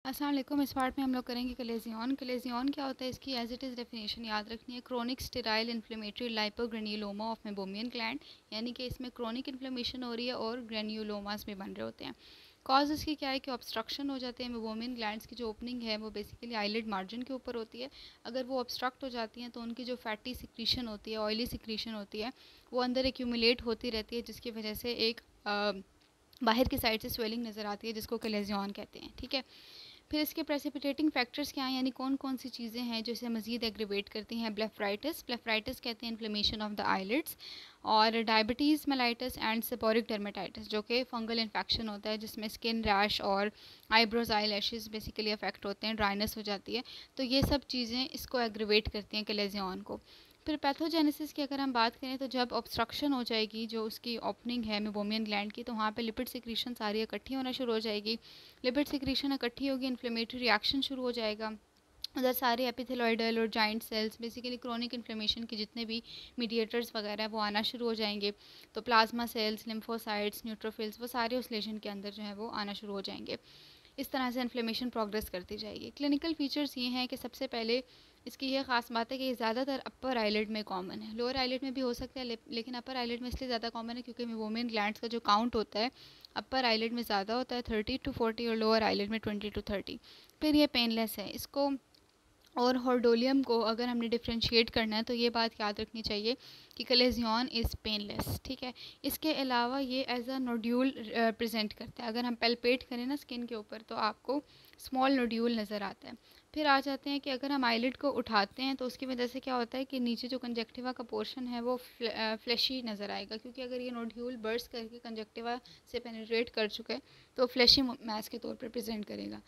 अस्सलाम वालेकुम। इस पार्ट में हम लोग करेंगे कलेजियन। कलेजियन क्या होता है, इसकी एज इट इज़ डेफिनेशन याद रखनी है। Chronic sterile inflammatory lipogranuloma of meibomian gland, यानी कि इसमें क्रोनिक इन्फ्लेमेशन हो रही है और ग्रेन्युलोमास भी बन रहे होते हैं। कॉज इसकी क्या है कि ऑब्स्ट्रक्शन हो जाते हैं। मेबोमियन ग्लैंड्स की जो ओपनिंग है वो बेसिकली आईलिड मार्जिन के ऊपर होती है। अगर वो ऑब्स्ट्रक्ट हो जाती हैं तो उनकी जो फैटी सिक्रीशन होती है, ऑयली सिक्रीशन होती है, वो अंदर एक्यूमुलेट होती रहती है, जिसकी वजह से एक बाहर की साइड से स्वेलिंग नज़र आती है, जिसको कलेजियन कहते हैं। ठीक है, फिर इसके प्रेसिपिटेटिंग फैक्टर्स क्या हैं, यानी कौन कौन सी चीज़ें हैं जो इसे मज़ीद एग्रीवेट करती हैं। ब्लेफराइटिस कहते हैं इन्फ्लेमेशन ऑफ द आईलिड्स, और diabetes mellitus and seborrheic dermatitis जो कि फंगल इन्फेक्शन होता है, जिसमें स्किन रैश और eyebrows eyelashes basically affect होते हैं, ड्राइनेस हो जाती है। तो ये सब चीज़ें इसको एग्रीवेट करती हैं कलेजियन को। फिर पैथोजेनेसिस की अगर हम बात करें तो जब ऑब्स्ट्रक्शन हो जाएगी, जो उसकी ओपनिंग है मेबोमियन ग्लैंड की, तो वहाँ पे लिपिड सिक्रीशन सारी इकट्ठी होना शुरू हो जाएगी। लिपिड सिक्रीशन इकट्ठी होगी, इन्फ्लेमेटरी रिएक्शन शुरू हो जाएगा। उधर सारे एपिथेलॉइडल और giant cells, basically chronic inflammation के जितने भी मीडिएटर्स वगैरह हैं वो आना शुरू हो जाएंगे। तो प्लाज्मा सेल्स, लिम्फोसाइट्स, न्यूट्रोफिल्स, वो सारे उस लेशन के अंदर जो है वो आना शुरू हो जाएंगे। इस तरह से इन्फ्लेमेशन प्रोग्रेस करती जाएगी। क्लिनिकल फीचर्स ये हैं कि सबसे पहले इसकी ये ख़ास बात है कि ये ज़्यादातर अपर आईलिड में कॉमन है। लोअर आईलिड में भी हो सकता है, लेकिन अपर आईलिड में इसलिए ज़्यादा कॉमन है क्योंकि मेबोमियन ग्लैंड्स का जो काउंट होता है अपर आईलिड में ज़्यादा होता है, 30 to 40, और लोअर आईलिड में 20 to 30। फिर ये पेनलेस है। इसको और हॉर्डोलियम को अगर हमने डिफ्रेंशिएट करना है तो ये बात याद रखनी चाहिए कि कलेजियन इज़ पेनलेस। ठीक है, इसके अलावा ये एज अ नोड्यूल प्रेजेंट करता है। अगर हम पेल्पेट करें ना स्किन के ऊपर तो आपको स्मॉल नोड्यूल नज़र आता है। फिर आ जाते हैं कि अगर हम आईलिड को उठाते हैं तो उसकी वजह से क्या होता है कि नीचे जो कंजक्टिवा का पोर्शन है वो फ्लैशी नज़र आएगा, क्योंकि अगर ये नोड्यूल बर्स्ट करके कंजक्टिवा से पेनिट्रेट कर चुके तो फ्लैशी मैस के तौर पर प्रेजेंट करेगा।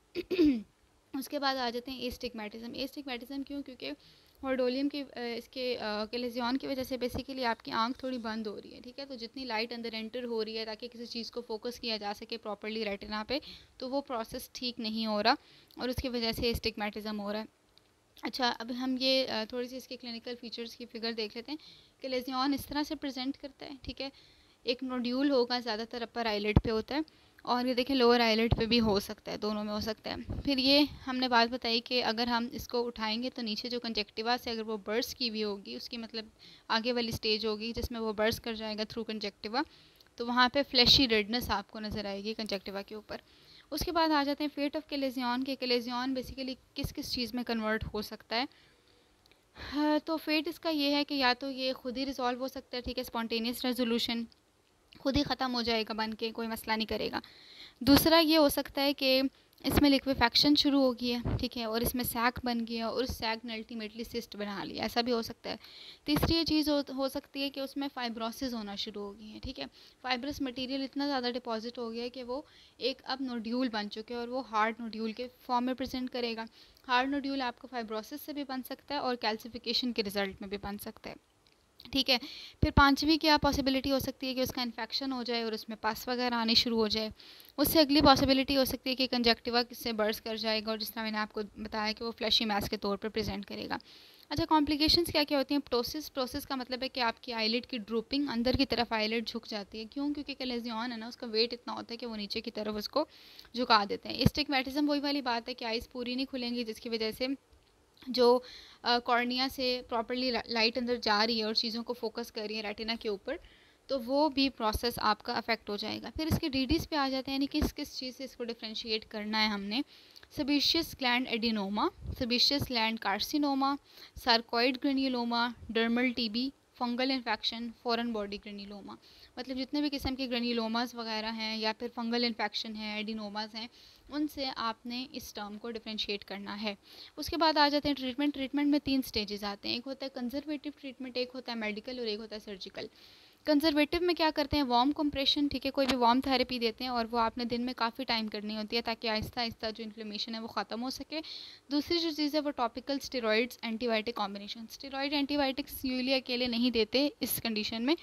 उसके बाद आ जाते हैं एस्टिग्मेटिज्म। एस्टिग्मेटिज्म क्यों? क्योंकि हॉर्डोलियम की इसके कलेजियन की वजह से बेसिकली आपकी आंख थोड़ी बंद हो रही है। ठीक है, तो जितनी लाइट अंदर एंटर हो रही है ताकि किसी चीज़ को फोकस किया जा सके प्रॉपर्ली रेटिना पे, तो वो प्रोसेस ठीक नहीं हो रहा और उसकी वजह से एस्टिग्मेटिज्म हो रहा है। अच्छा, अब हम ये थोड़ी सी इसके क्लिनिकल फीचर्स की फिगर देख लेते हैं। कलेजियन इस तरह से प्रेजेंट करता है। ठीक है, एक नोड्यूल होगा, ज़्यादातर अपर आईलिड पे होता है, और ये देखिए लोअर आईलिड पे भी हो सकता है, दोनों में हो सकता है। फिर ये हमने बात बताई कि अगर हम इसको उठाएंगे तो नीचे जो कंजक्टिवा से अगर वो बर्स्ट की हुई होगी, उसकी मतलब आगे वाली स्टेज होगी जिसमें वो बर्स्ट कर जाएगा थ्रू कंजक्टिवा, तो वहाँ पे फ्लैशी रेडनेस आपको नज़र आएगी कंजक्टिवा के ऊपर। उसके बाद आ जाते हैं फेट ऑफ कलेजियन के। कलेजियन बेसिकली किस किस चीज़ में कन्वर्ट हो सकता है। हाँ, तो फेट इसका ये है कि या तो ये खुद ही रिजॉल्व हो सकता है, ठीक है, स्पॉन्टेनियस रेजोल्यूशन, खुद ही ख़त्म हो जाएगा बन के, कोई मसला नहीं करेगा। दूसरा ये हो सकता है कि इसमें लिक्विफेक्शन शुरू हो गई है, ठीक है, और इसमें सैक बन गया और उस सैक ने अल्टीमेटली सिस्ट बना लिया, ऐसा भी हो सकता है। तीसरी ये चीज़ हो सकती है कि उसमें फाइब्रोसिस होना शुरू हो गई है। ठीक है, फाइब्रस मटेरियल इतना ज़्यादा डिपॉजिट हो गया है कि वो एक अब नोड्यूल बन चुके हैं और वो हार्ड नोड्यूल के फॉर्म में प्रेजेंट करेगा। हार्ड नोड्यूल आपको फाइब्रोसिस से भी बन सकता है और कैल्सिफिकेशन के रिजल्ट में भी बन सकता है। ठीक है, फिर पांचवी क्या पॉसिबिलिटी हो सकती है कि उसका इन्फेक्शन हो जाए और उसमें पस वगैरह आनी शुरू हो जाए। उससे अगली पॉसिबिलिटी हो सकती है कि कंजक्टिवा से बर्स्ट कर जाएगा और जिस तरह मैंने आपको बताया कि वो फ्लैशी मैस के तौर पर प्रेजेंट करेगा। अच्छा, कॉम्प्लिकेशंस क्या क्या होती हैं। प्टोसिस, प्टोसिस का मतलब है कि आपकी आईलिड की ड्रूपिंग, अंदर की तरफ आईलिड झुक जाती है। क्यों? क्योंकि कलेजियन है ना, उसका वेट इतना होता है कि वो नीचे की तरफ उसको झुका देते हैं। एस्टिग्मेटिज्म वही वाली बात है कि आइज़ पूरी नहीं खुलेंगी, जिसकी वजह से जो कॉर्निया से प्रॉपर्ली लाइट अंदर जा रही है और चीज़ों को फोकस कर रही है रेटिना के ऊपर, तो वो भी प्रोसेस आपका अफेक्ट हो जाएगा। फिर इसके डीडीज़ पे आ जाते हैं, यानी किस किस चीज़ से इसको डिफ्रेंशिएट करना है हमने। Sebaceous gland adenoma, sebaceous gland carcinoma, sarcoid granuloma, dermal TB, fungal infection, foreign body granuloma. मतलब जितने भी किस्म के ग्रेन्युलोमास वगैरह हैं या फिर फंगल इन्फेक्शन है, एडिनोमास हैं, उनसे आपने इस टर्म को डिफ्रेंशिएट करना है। उसके बाद आ जाते हैं ट्रीटमेंट। ट्रीटमेंट में 3 स्टेजेस आते हैं, एक होता है कंजर्वेटिव ट्रीटमेंट, एक होता है मेडिकल और एक होता है सर्जिकल। कंजर्वेटिव में क्या करते हैं, वार्म कंप्रेशन, ठीक है, कोई भी वार्म थेरेपी देते हैं और वो आपने दिन में काफ़ी टाइम करनी होती है ताकि आहिस्ता आहिस्ता जो इन्फ्लेमेशन है वो ख़त्म हो सके। दूसरी जो चीज़ है वो topical steroids antibiotic combination. Steroid antibiotics usually अकेले नहीं देते, इस कंडीशन में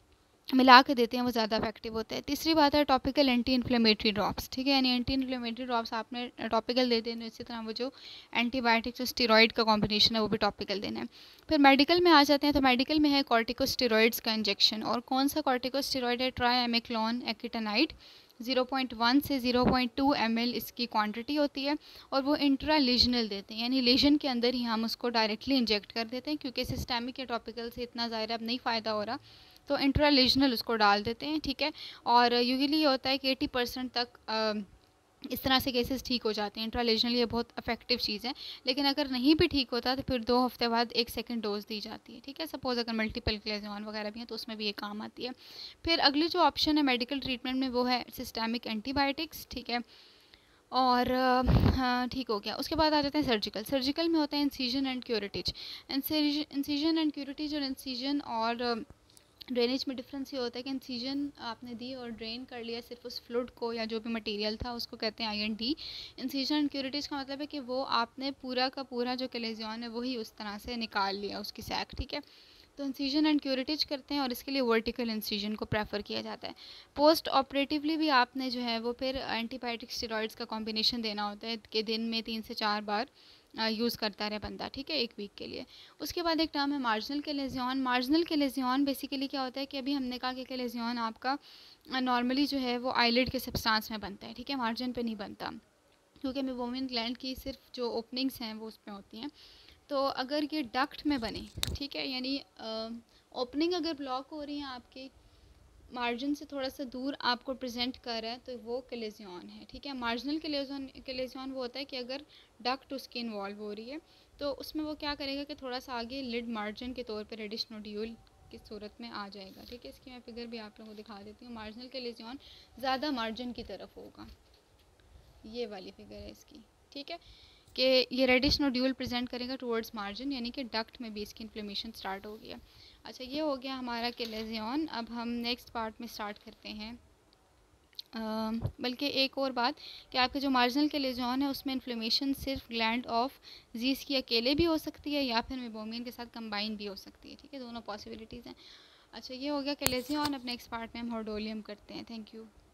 मिला के देते हैं, वो ज़्यादा इफेक्टिव होता है। तीसरी बात है टॉपिकल एंटी इन्फ्लेमेटरी ड्रॉप्स, ठीक है, यानी एंटी इन्फ्लेमेटरी ड्रॉप्स आपने टॉपिकल दे देने, इसी तरह वो जो एंटीबायोटिक जो स्टेरॉइड का कॉम्बिनेशन है वो भी टॉपिकल देना है। फिर मेडिकल में आ जाते हैं, तो मेडिकल में है कॉर्टिकोस्टेरॉइड्स का इंजेक्शन। और कौन सा कॉर्टिकोस्टेरॉइड है? ट्राइएमिक्लोन एकीटोनाइड, 0.1 से 0.2 ml इसकी क्वांटिटी होती है, और वो इंट्रा लीजनल देते हैं, यानी लीजन के अंदर ही हम उसको डायरेक्टली इंजेक्ट कर देते हैं, क्योंकि सिस्टेमिक या टॉपिकल से इतना ज़्यादा अब नहीं फ़ायदा हो रहा, तो इंट्रा लीजनल उसको डाल देते हैं, ठीक है। और यूजुअली ये होता है कि 80% तक इस तरह से केसेस ठीक हो जाते हैं। इंट्रालेजनल ये बहुत इफेक्टिव चीज़ है, लेकिन अगर नहीं भी ठीक होता तो फिर 2 हफ्ते बाद एक सेकंड डोज दी जाती है, ठीक है। सपोज़ अगर मल्टीपल क्लेज़ियन वगैरह भी हैं तो उसमें भी ये काम आती है। फिर अगली जो ऑप्शन है मेडिकल ट्रीटमेंट में, वो है सिस्टेमिक एंटीबायोटिक्स, ठीक है। और हाँ, ठीक हो गया। उसके बाद आ जाते हैं सर्जिकल। सर्जिकल में होता है incision and curettage. Incision and curettage और इंसिजन और ड्रेनेज में डिफरेंस ये होता है कि इंसिजन आपने दी और ड्रेन कर लिया सिर्फ उस फ्लूइड को या जो भी मटेरियल था उसको, कहते हैं IND। इंसिजन एंड क्यूरेटिज का मतलब है कि वो आपने पूरा का पूरा जो कलेजियन है वही उस तरह से निकाल लिया उसकी सैक, ठीक है। तो इंसिजन एंड क्यूरेटिज करते हैं और इसके लिए वर्टिकल इंसिजन को प्रेफर किया जाता है। पोस्ट ऑपरेटिवली भी आपने जो है वो फिर एंटीबायोटिक स्टेरॉइड्स का कॉम्बिनेशन देना होता है कि दिन में 3 से 4 बार यूज़ करता रहे बंदा, ठीक है, 1 वीक के लिए। उसके बाद एक टर्म है marginal chalazion. Marginal chalazion basically क्या होता है कि अभी हमने कहा कि केलेजियन आपका नॉर्मली जो है वो आईलिड के सब्सटेंस में बनता है, ठीक है, मार्जिन पे नहीं बनता, क्योंकि मेबोमियन ग्लैंड की सिर्फ जो ओपनिंग्स हैं वो उसमें होती हैं। तो अगर ये डक्ट में बने, ठीक है, यानी ओपनिंग अगर ब्लॉक हो रही है आपकी, मार्जिन से थोड़ा सा दूर आपको प्रेजेंट कर रहा है, तो वो कलेजियन है, ठीक है। मार्जिनल कलेजियन वो होता है कि अगर डक्ट उसकी इन्वॉल्व हो रही है तो उसमें वो क्या करेगा कि थोड़ा सा आगे लिड मार्जिन के तौर पे रेडिश नोड्यूल की सूरत में आ जाएगा, ठीक है। इसकी मैं फिगर भी आप लोगों को दिखा देती हूँ। मार्जिनल कलेजियन ज़्यादा मार्जिन की तरफ होगा, ये वाली फिगर है इसकी, ठीक है, कि ये रेडिश नोड्यूल प्रेजेंट करेगा टुवर्ड्स मार्जिन, यानी कि डक्ट में भी इसकी इन्फ्लेमेशन स्टार्ट हो गया। अच्छा, ये हो गया हमारा केलेजियन। अब हम नेक्स्ट पार्ट में स्टार्ट करते हैं। बल्कि एक और बात कि आपके जो मार्जिनल केलेजियन है उसमें इन्फ्लेमेशन सिर्फ ग्लैंड ऑफ जीज की अकेले भी हो सकती है या फिर मेबोमियन के साथ कंबाइन भी हो सकती है, ठीक है, दोनों पॉसिबिलिटीज़ हैं। अच्छा, ये हो गया केलेजियन। अब नेक्स्ट पार्ट में हम हॉर्डोलियम करते हैं। Thank you.